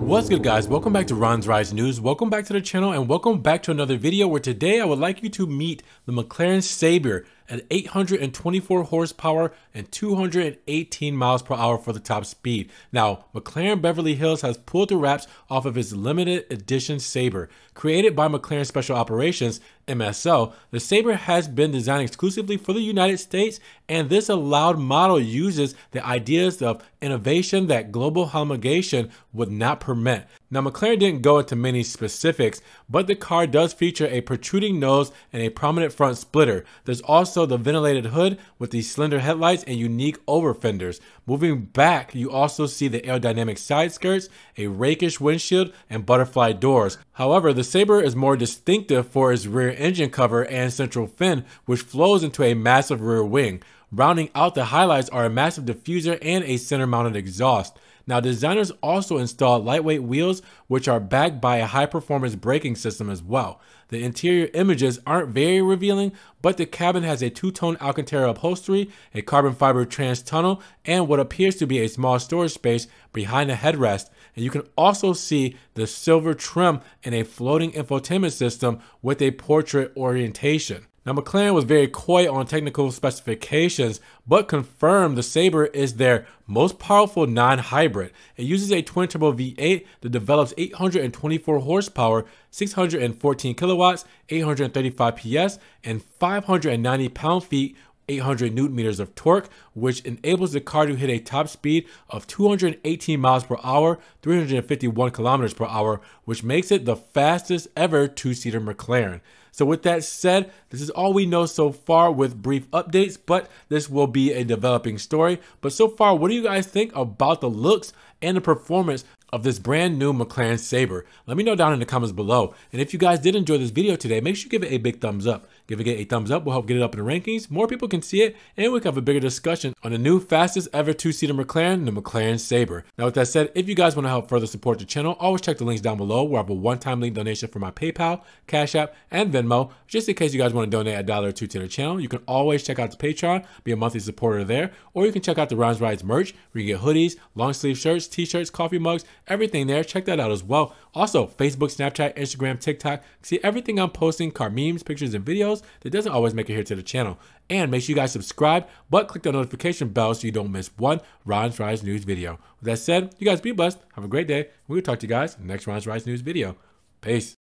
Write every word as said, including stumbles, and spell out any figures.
What's good, guys? Welcome back to Ron's Rise News. Welcome back to the channel and welcome back to another video where today I would like you to meet the McLaren Sabre at eight hundred twenty-four horsepower and two hundred eighteen miles per hour for the top speed. Now, McLaren Beverly Hills has pulled the wraps off of its limited edition Sabre. Created by McLaren Special Operations, M S O, the Sabre has been designed exclusively for the United States, and this allowed model uses the ideas of innovation that global homologation would not permit. Now, McLaren didn't go into many specifics, but the car does feature a protruding nose and a prominent front splitter. There's also the ventilated hood with the slender headlights and unique over fenders. Moving back, you also see the aerodynamic side skirts, a rakish windshield, and butterfly doors. However, the Sabre is more distinctive for its rear engine cover and central fin, which flows into a massive rear wing. Rounding out the highlights are a massive diffuser and a center-mounted exhaust. Now, designers also installed lightweight wheels, which are backed by a high-performance braking system as well. The interior images aren't very revealing, but the cabin has a two-tone Alcantara upholstery, a carbon fiber trans tunnel, and what appears to be a small storage space behind the headrest. And you can also see the silver trim and a floating infotainment system with a portrait orientation. Now, McLaren was very coy on technical specifications, but confirmed the Sabre is their most powerful non-hybrid. It uses a twin-turbo V eight that develops eight hundred twenty-four horsepower, six hundred fourteen kilowatts, eight hundred thirty-five P S, and five hundred ninety pound-feet, eight hundred newton meters of torque, which enables the car to hit a top speed of two hundred eighteen miles per hour, three hundred fifty-one kilometers per hour, which makes it the fastest ever two-seater McLaren. So with that said, this is all we know so far with brief updates, but this will be a developing story. But so far, what do you guys think about the looks and the performance of this brand new McLaren Sabre? Let me know down in the comments below. And if you guys did enjoy this video today, make sure you give it a big thumbs up. Give it a thumbs up will help get it up in the rankings. More people can see it, and we can have a bigger discussion on the new fastest ever two-seater McLaren, the McLaren Sabre. Now, with that said, if you guys want to help further support the channel, always check the links down below where I have a one-time link donation for my PayPal, Cash App, and Venmo. Just in case you guys want to donate a dollar or two to the channel, you can always check out the Patreon, be a monthly supporter there, or you can check out the Ron's Rise merch where you get hoodies, long sleeve shirts, t-shirts, coffee mugs, everything there. Check that out as well. Also, Facebook, Snapchat, Instagram, TikTok. See everything I'm posting, car memes, pictures, and videos that doesn't always make it here to the channel. And make sure you guys subscribe, but click the notification bell so you don't miss one Ron's Rise News video. With that said, you guys be blessed. Have a great day. We'll talk to you guys in the next Ron's Rise News video. Peace.